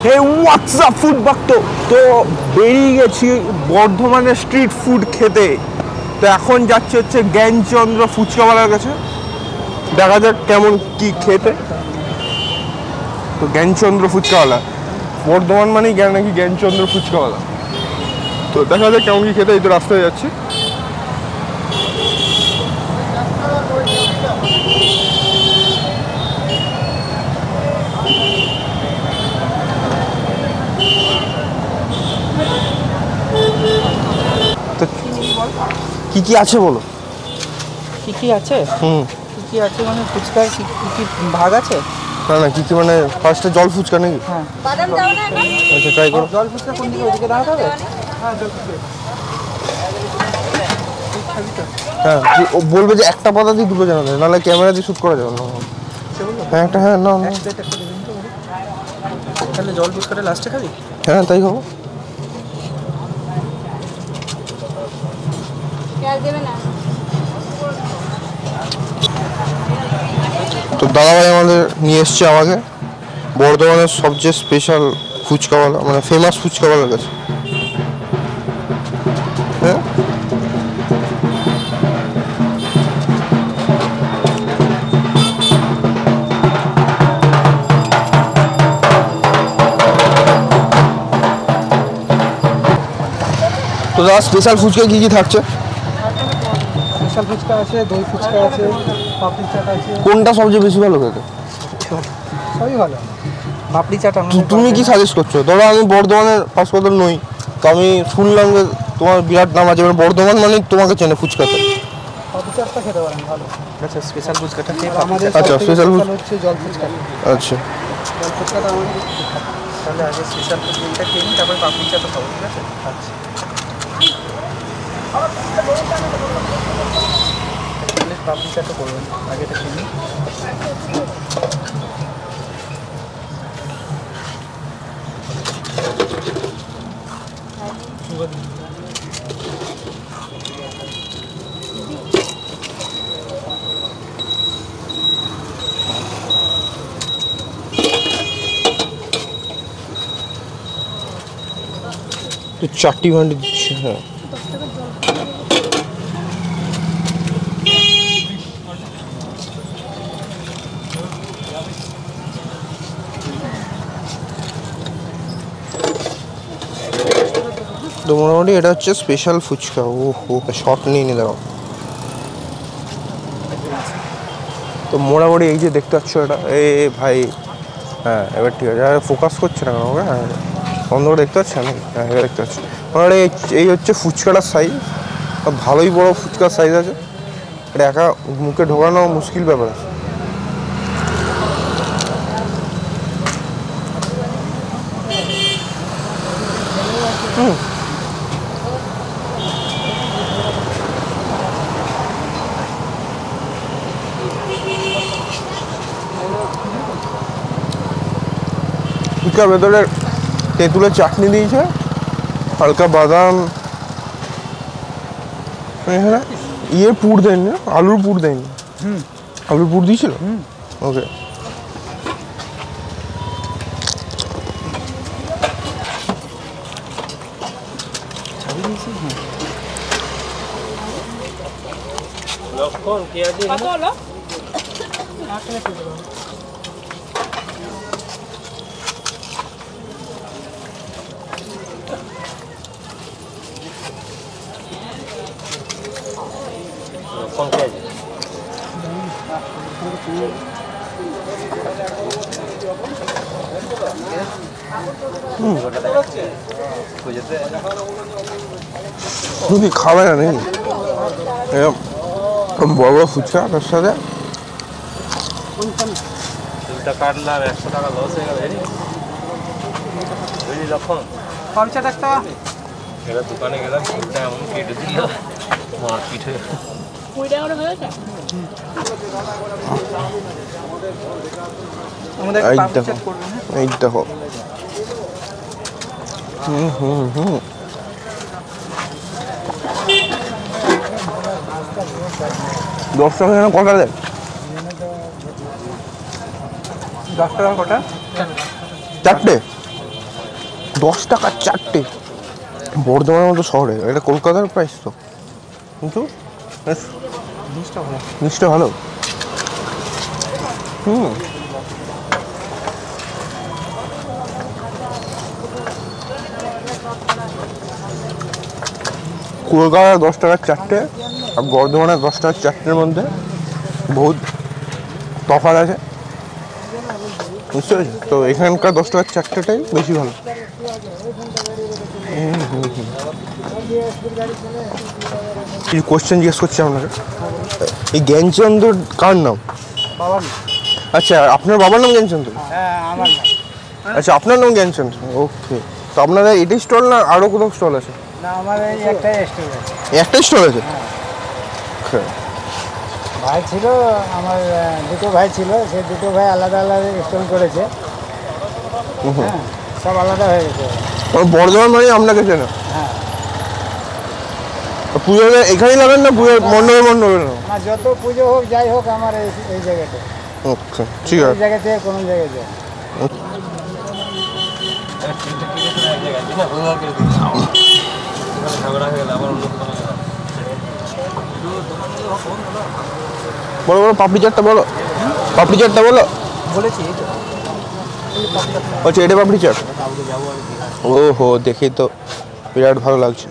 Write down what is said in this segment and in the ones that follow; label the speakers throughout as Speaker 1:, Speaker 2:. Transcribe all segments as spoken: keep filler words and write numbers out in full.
Speaker 1: হে WhatsApp food ভক্ত, তো বেরিয়ে গেছি বর্ধমানের স্ট্রিট ফুড খেতে। তো এখন যাচ্ছে হচ্ছে জ্ঞানচন্দ্র ফুচকাওয়ালার কাছে, দেখা যাক কেমন কি খেতে। তো জ্ঞানচন্দ্র ফুচকাওয়ালা, বর্ধমান মানেই জ্ঞান নাকি জ্ঞানচন্দ্র ফুচকাওয়ালা। তো দেখা যাক কেমন কি খেতে। এই তো রাস্তায় যাচ্ছি। কি কি আছে বলো?
Speaker 2: কি কি আছে?
Speaker 1: হুম,
Speaker 2: কি কি আছে মানে ফুচকার কি কি ভাগ আছে?
Speaker 1: না না, কি কি মানে ফার্স্টে জল ফুচকা নাকি?
Speaker 2: হ্যাঁ,
Speaker 1: আচ্ছা ট্রাই করো।
Speaker 2: জল ফুচকা কোন দিকে? ওদিকে দাঁড়াতে হবে? হ্যাঁ, জল ফুচকা।
Speaker 1: হ্যাঁ, ও বলবে যে একটা পাতা দিয়ে দুটো জানাতে, নাহলে ক্যামেরা দিয়ে শ্যুট করা যাবে না। হ্যাঁ একটা, হ্যাঁ না,
Speaker 2: তাহলে জল ফুচকাটা লাস্টে খাবি?
Speaker 1: হ্যাঁ তাই খাবো। তো দাদাভাই আমাদের নিয়ে এসছে আমাকে বর্ধমানের সবচেয়ে স্পেশাল ফুচকাওয়ালা, মানে ফেমাস ফুচকাওয়ালার কাছে। হ্যাঁ, তো দাদা স্পেশাল ফুচকা কি কি থাকছে?
Speaker 2: স্পেশাল ফুচকা আছে, দই ফুচকা আছে, পাপড়ি চাট আছে।
Speaker 1: কোনটা সবচেয়ে বেশি ভালো খেতে?
Speaker 2: সবই ভালো। পাপড়ি চাট আমরা
Speaker 1: তুমি কি সাজেস্ট করছো? ধরো আমি বর্ধমানের হাসপাতাল নই, তো আমি শুনলাম যে তোমার বিরাট নাম আছে, এবার বর্ধমান মানে তোমাকে চেনে ফুচকাতে।
Speaker 2: পাপড়ি চাটটা খেতে পারেন ভালো। আচ্ছা, স্পেশাল ফুচকাটা খেয়ে আমাদের
Speaker 1: আচ্ছা স্পেশাল ফুচকা
Speaker 2: হচ্ছে জল ফুচকা।
Speaker 1: আচ্ছা
Speaker 2: জল ফুচকাটা আমাদের তাহলে আগে স্পেশাল ফুচকাটা খেয়ে নিই, তারপর পাপড়ি চাটটা খাবো, ঠিক আছে? আচ্ছা, পাপড়ি চাটটা করবেন আগে, এটা খেয়ে নিই।
Speaker 1: তো চারটি ভান্ডি দিচ্ছে। হ্যাঁ, তো মোটামুটি এটা হচ্ছে স্পেশাল ফুচকা। ও হো, শর্ট নিয়ে নিয়ে দাও। তো মোটামুটি এই যে দেখতে পাচ্ছ এটা, এ ভাই, হ্যাঁ এবার ঠিক আছে। ফোকাস করছে না কেন ওকে? হ্যাঁ বন্ধ করে দেখতে পাচ্ছি আমি। হ্যাঁ এবার দেখতে পাচ্ছি। মোটামুটি এই হচ্ছে ফুচকাটার সাইজ, ভালোই বড় ফুচকার সাইজ আছে। এটা একা মুখে ঢোকানো মুশকিল ব্যাপার আছে। হুম, ফুচকার ভেতরে তেঁতুলের চাটনি দিয়েছে, হালকা বাদাম, এখানে ইয়ে পুর দেয়নি, আলুর পুর দেয়নি।
Speaker 2: হুম,
Speaker 1: আলুর পুর দিয়েছিল। ওকে,
Speaker 2: লক্ষণ কে আছে? কত হলো? লক্ষণ কে আছে?
Speaker 1: তুমি খাবে না নাকি বড় বড় ফুচকা তার সাথে?
Speaker 2: দুটা কাটলাম, একশো টাকা লস হয়ে গেল। বুঝলি লক্ষণ, পাপড়ি একটা এরা দোকানে গেলাম, ফুলটা এমন কেটে দিল, মারপিট হয়ে গেল। কুড়ি টাকা করে হয়েছে আমাদের।
Speaker 1: এই দেখো, এই দেখো, হুম হুম হুম দশ টাকা যেন কটা দেয়?
Speaker 2: দশ টাকা কটা?
Speaker 1: চারটে? দশ টাকার চারটে, বর্ধমানের মতো শহরে, এটা কলকাতার প্রাইস তো, কিন্তু জিনিসটা ভালো। হুম কলকাতার দশ টাকার চারটে আর বর্ধমানের দশ টাকার চারটের মধ্যে বহুত তফাৎ আছে, বুঝতে পেরেছি? তো এখানকার দশ টাকার চারটেটাই বেশি ভালো। কিছু কোশ্চেন জিজ্ঞেস করছি আপনাকে, এই জ্ঞানচন্দ্র কার নাম? আচ্ছা, আপনার বাবার নাম জ্ঞানচন্দ্র? আচ্ছা, আপনার নাম জ্ঞানচন্দ্র, ওকে। তো আপনাদের এটাই স্টল না আরও কোথাও স্টল আছে?
Speaker 3: না, আমাদের একটাই স্টল আছে।
Speaker 1: একটাই স্টল আছে?
Speaker 3: ভাই ছিল আমার, দুটো ভাই ছিল, সে দুটো ভাই আলাদা আলাদা স্টল করেছে, হ্যাঁ সব আলাদা হয়ে গেছে।
Speaker 1: বর্ধমান মানে আপনাকে চেনা?
Speaker 3: হ্যাঁ।
Speaker 1: পুজোতে এখানেই লাগান না পুজোর মণ্ডপে মণ্ডপে?
Speaker 3: না, যত পুজো হোক যাই হোক আমার এই এই জায়গাতে।
Speaker 1: ওকে, ঠিক আছে।
Speaker 3: এই জায়গা থেকে কোনো জায়গায় যায়।
Speaker 1: বলো বলো, পাপড়ি চাটটা বলো, পাপড়ি চাটটা বলো।
Speaker 3: বলেছি
Speaker 1: আচ্ছা, এটা পাপড়ি চাট? ও হো, দেখি তো বিরাট ভালো লাগছে।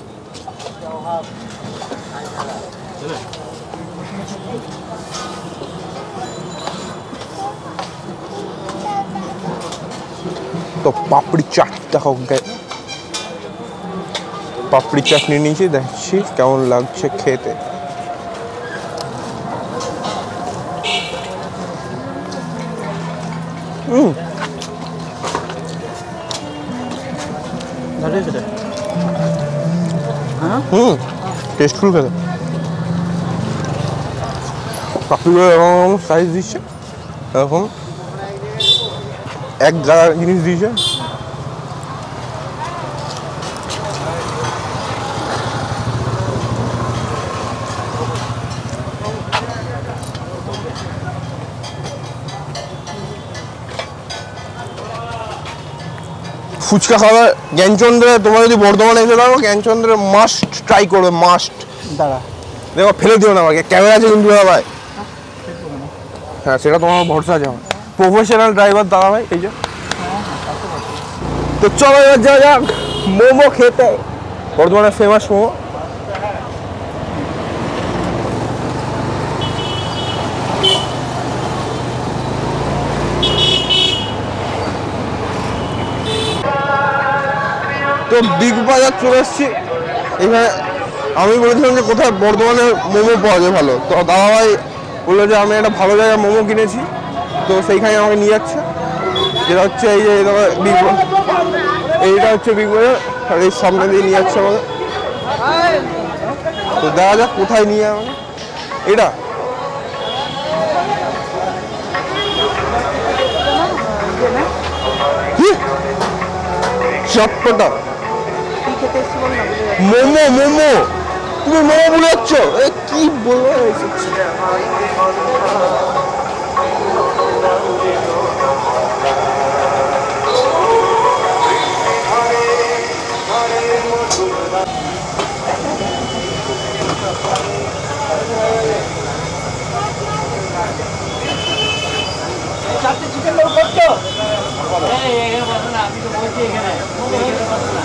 Speaker 1: তো পাপড়ি চাট দেখো, পাপড়ি চাট নিয়ে নিয়েছি, দেখছি কেমন লাগছে খেতে। হুম হুম টেস্টফুল খেতে। পাপড়িগুলো এরকম সাইজ দিচ্ছে, এরকম এক গাদা জিনিস দিয়েছে। ফুচকা খাওয়া জ্ঞানচন্দ্রে, তোমার যদি বর্ধমানে এসে থাকো জ্ঞানচন্দ্রে মাস্ট ট্রাই করবে, মাস্ট।
Speaker 3: দাঁড়া,
Speaker 1: দেখো ফেলে দিও না আমাকে, ক্যামেরা আছে কিন্তু দাদা ভাই। হ্যাঁ, সেটা তোমার ভরসা আছে আমার, প্রফেশনাল ড্রাইভার দাদা ভাই, এই যে। তো চলো এবার যাওয়া যাক মোমো খেতে, বর্ধমানের ফেমাস মোমো। তো বিগ বাজার চলে এসেছি এখানে। আমি বলেছিলাম যে কোথায় বর্ধমানে মোমো পাওয়া যায় ভালো, তো দাদা ভাই বললো যে আমি একটা ভালো জায়গায় মোমো কিনেছি, তো সেইখানে আমাকে নিয়ে যাচ্ছে। যেটা হচ্ছে এই যে বিগ বাজার, এইটা হচ্ছে বিগ বাজার, আর এই সামনে দিয়ে নিয়ে যাচ্ছে আমাকে। তো দেখা যাক কোথায় নিয়ে আমাকে। এটা কি চটপটা মোমো, মোমো তুমি মোমো বলে যাচ্ছ, এ কি বলবো।
Speaker 3: চিকেন রোল করছো? এখানে বসো না, আমি তো বলছি এখানে বসো না।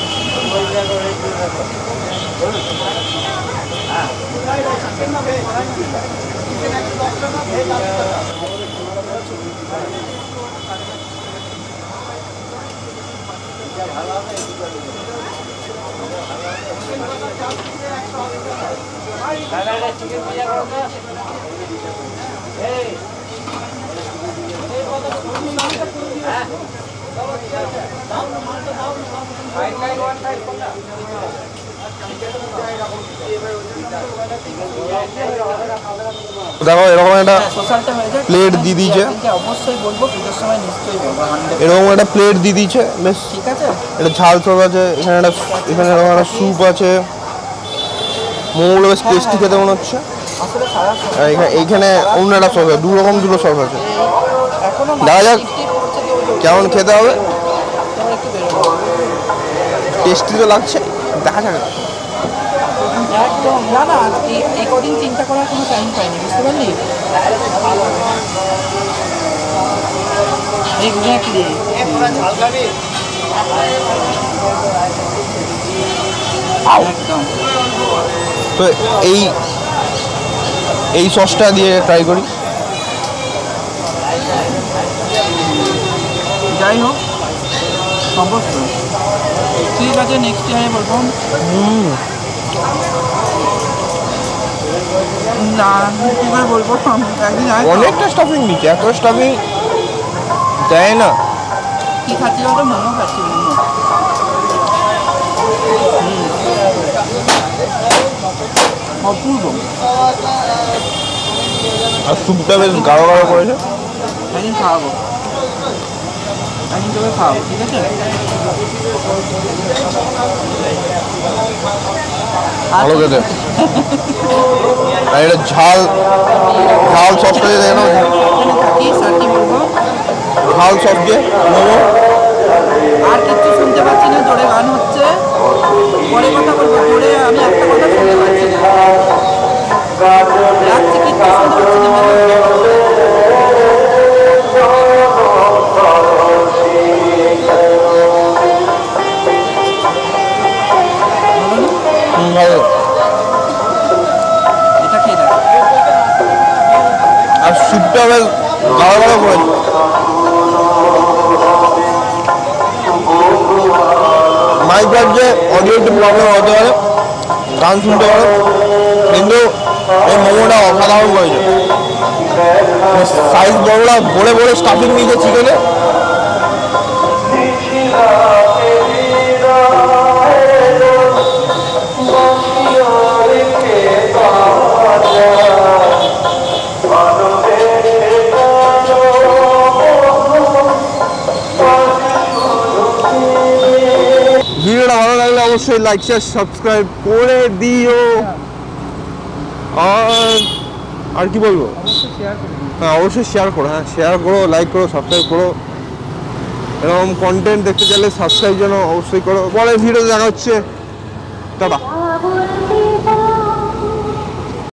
Speaker 3: চিকেন পিজা করো তো।
Speaker 1: দেখো এরকম একটা প্লেট দিয়ে দিয়েছে,
Speaker 3: অবশ্যই বলবো পুজোর সময় নিশ্চয়ই বলবো।
Speaker 1: এরকম একটা প্লেট দিয়ে দিয়েছে, বেশ
Speaker 3: ঠিক আছে।
Speaker 1: এটা ঝাল সস আছে, এখানে একটা এখানে এরকম একটা স্যুপ আছে। মোমোগুলো বেশ টেস্টি খেতে মনে হচ্ছে। আর এখানে এইখানে অন্য একটা সস আছে, দু রকম দুটো সস আছে। দেখা যাক কেমন খেতে হবে। টেস্টি তো লাগছে, দেখা যাক।
Speaker 4: একদম না না, এই- এই কদিন চিন্তা করার কোনো টাইম পাইনি, বুঝতে পারলি? এক্স্যাক্টলি। একদম।
Speaker 1: তো এই এই সসটা দিয়ে ট্রাই করি।
Speaker 4: যাই হোক, অবশ্যই ঠিক আছে, নেক্সট টাইমে বলবো। না কী করে বলবো, একদিন আয়।
Speaker 1: অনেকটা স্টাফিং দিচ্ছে, এত স্টাফিং দেয় না।
Speaker 4: কী খাচ্ছি বলতো? মোমো খাচ্ছি, মোমো। অপূর্ব।
Speaker 1: আর স্যুপটা বেশ গাঢ় গাঢ় করেছে।
Speaker 4: একদিন খাওয়াবো, একদিন তোকে খাওয়াবো, ঠিক আছে?
Speaker 1: ভালো খেতে। আর এটা ঝাল ঝাল সসটা দিয়ে দেয় না,
Speaker 4: এখানে থাকিস আর কি বলবো,
Speaker 1: ঝাল সস দিয়ে মোমো।
Speaker 4: আর কিচ্ছু শুনতে পাচ্ছি না, জোরে গান হচ্ছে, পরে কথা বলবো। জোরে আমি একটা কথা শুনতে পাচ্ছি না, রাখছি, কিচ্ছু শুনতে পাচ্ছি না।
Speaker 1: হুম, ভালো।
Speaker 4: এটা খেয়ে দেখ।
Speaker 1: আর স্যুপটা বেশ গাঢ় গাঢ় করেছে। মাইক্রোফোন যে অডিও একটু প্রবলেম হতে পারে, গান শুনতে পারো, কিন্তু এই মোমোটা অসাধারণ করেছে। সাইজ বড়রা ভরে ভরে স্টাফিং নিয়েছে চিকেনে। ভিডিওটা ভালো লাগলে অবশ্যই লাইক শেয়ার সাবস্ক্রাইব করে দিও। আর আর কি বলবো, হ্যাঁ অবশ্যই শেয়ার করো, হ্যাঁ শেয়ার করো, লাইক করো, সাবস্ক্রাইব করো। এরকম কন্টেন্ট দেখতে চাইলে সাবস্ক্রাইব যেন অবশ্যই করো। পরের ভিডিও দেখা হচ্ছে, টাটা।